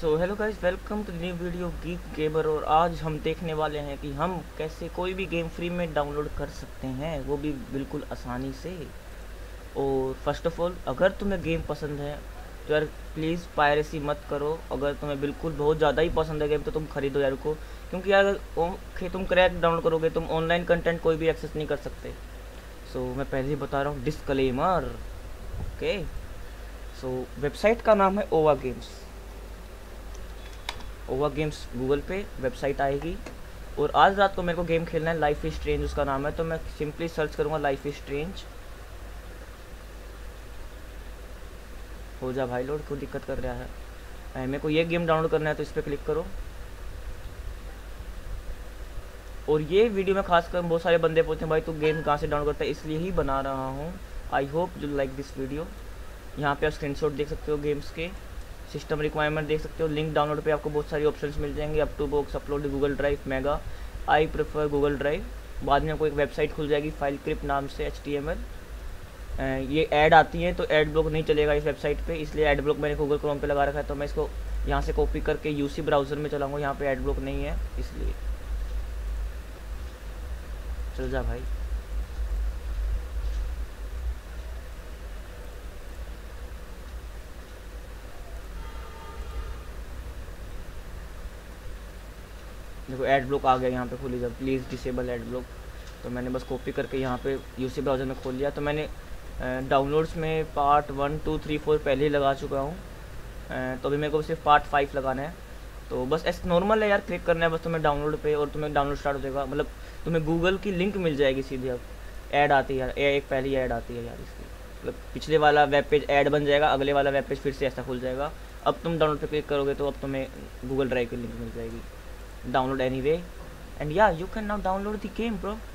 So hello guys, welcome to new video geek gamer. और आज हम देखने वाले हैं कि हम कैसे कोई भी गेम फ्री में डाउनलोड कर सकते हैं, वो भी बिल्कुल आसानी से। और फर्स्ट ऑफ ऑल, अगर तुम्हें गेम पसंद है तो यार प्लीज़ पायरेसी मत करो। अगर तुम्हें बिल्कुल बहुत ज़्यादा ही पसंद है गेम तो तुम खरीदो यार को, क्योंकि यार तुम क्रैक डाउनलोड करोगे, तुम ऑनलाइन कंटेंट कोई भी एक्सेस नहीं कर सकते। सो मैं पहले ही बता रहा हूँ, डिस्क्लेमर। ओके, सो वेबसाइट का नाम है ओवा गेम्स। ओवा गेम्स गूगल पे वेबसाइट आएगी। और आज रात को मेरे को गेम खेलना है, लाइफ इज स्ट्रेंज उसका नाम है। तो मैं सिंपली सर्च करूँगा लाइफ इज स्ट्रेंज। हो जा भाई लोड, क्यों दिक्कत कर रहा है। मेरे को ये गेम डाउनलोड करना है तो इस पर क्लिक करो। और ये वीडियो में खासकर बहुत सारे बंदे पूछते हैं भाई तू गेम कहाँ से डाउनलोड करता है, इसलिए ही बना रहा हूँ। I hope you like this video. यहाँ पे आप स्क्रीनशॉट देख सकते हो गेम्स के, सिस्टम रिक्वायरमेंट देख सकते हो, लिंक डाउनलोड पे आपको बहुत सारी ऑप्शंस मिल जाएंगे। Uptobox, upload, Google Drive, mega. I prefer Google Drive. बाद में आपको एक वेबसाइट खुल जाएगी फाइल क्रिप्ट नाम से, HTML। ये ऐड आती है तो ऐड ब्लॉक नहीं चलेगा इस वेबसाइट पे, इसलिए ऐड ब्लॉक मैंने गूगल क्रोम पे लगा रखा है। तो मैं इसको यहाँ से कॉपी करके यूसी ब्राउज़र में चलाऊँगा, यहाँ पे ऐड ब्लॉक नहीं है इसलिए। चल जा भाई। देखो ऐड ब्लॉक आ गया यहाँ पे, खुली जब प्लीज़ डिसेबल ऐड ब्लॉक। तो मैंने बस कॉपी करके यहाँ पे यूसी ब्राउज़र में खोल लिया। तो मैंने डाउनलोड्स में पार्ट 1, 2, 3, 4 पहले ही लगा चुका हूँ। तो अभी मेरे को सिर्फ पार्ट 5 लगाना है। तो बस ऐसे नॉर्मल है यार, क्लिक करना है बस तुम्हें डाउनलोड पे और तुम्हें डाउनलोड स्टार्ट हो जाएगा। मतलब तुम्हें गूगल की लिंक मिल जाएगी सीधे। अब ऐड आती है यार, एक पहली ऐड आती है यार इसकी। मतलब पिछले वाला वेब पेज ऐड बन जाएगा, अगले वाला वेब पेज फिर से ऐसा खुल जाएगा। अब तुम डाउनलोड पे क्लिक करोगे तो अब तुम्हें गूगल ड्राइव की लिंक मिल जाएगी। Download anyway, and yeah you can now download the game bro.